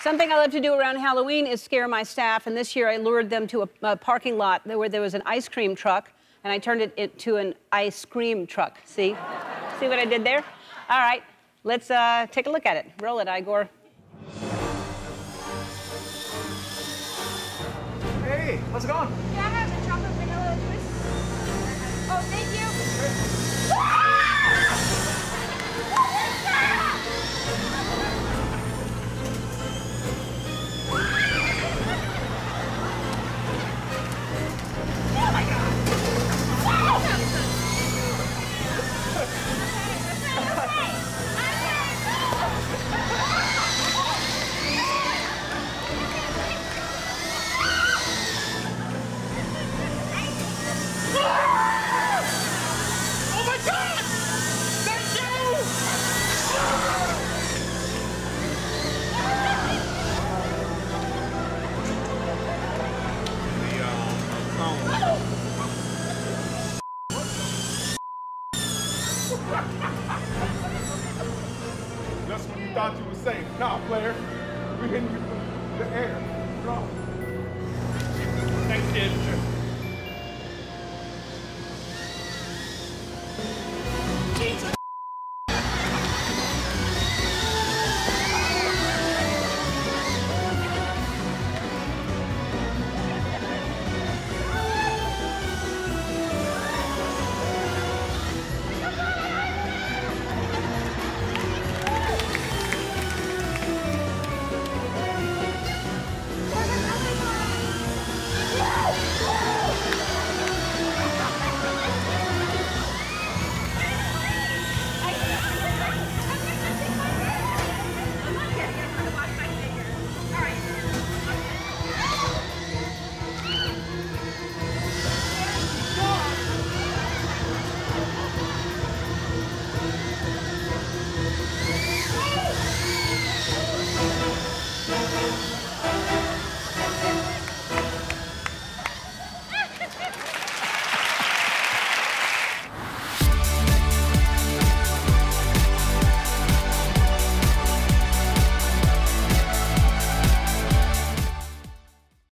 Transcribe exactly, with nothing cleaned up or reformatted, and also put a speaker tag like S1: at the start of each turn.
S1: Something I love to do around Halloween is scare my staff, and this year I lured them to a, a parking lot where there was an ice cream truck, and I turned it into an ice cream truck. See? See what I did there? All right, let's uh, take a look at it. Roll it, Igor.
S2: Hey, how's it going?
S3: Can I have the chocolate vanilla twist? Oh, thank you.
S4: Just when you thought you were safe. Nah, player. We hitting you from the air. Drop. Thanks, kid.